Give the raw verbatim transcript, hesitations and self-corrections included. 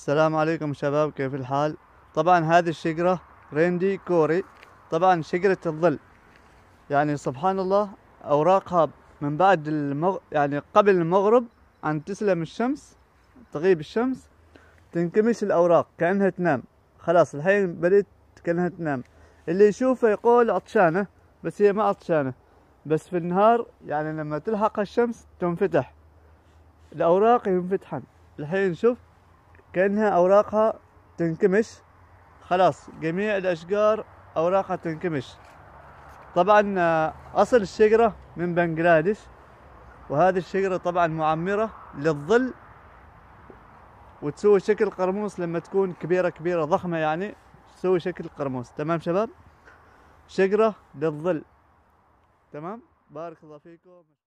السلام عليكم شباب، كيف الحال؟ طبعا هذه الشجرة ريندي كوري، طبعا شجرة الظل. يعني سبحان الله، أوراقها من بعد المغ... يعني قبل المغرب أن تسلم الشمس، تغيب الشمس، تنكمش الأوراق كأنها تنام. خلاص الحين بدأت كأنها تنام. اللي يشوفه يقول عطشانة، بس هي ما عطشانة. بس في النهار يعني لما تلحق الشمس تنفتح الأوراق، ينفتحن. الحين شوف كأنها أوراقها تنكمش. خلاص جميع الأشجار أوراقها تنكمش. طبعا آه، أصل الشجرة من بنغلاديش، وهذه الشجرة طبعا معمرة للظل، وتسوي شكل قرموس لما تكون كبيرة كبيرة ضخمة، يعني تسوي شكل قرموس. تمام شباب؟ شجرة للظل. تمام، بارك الله فيكم.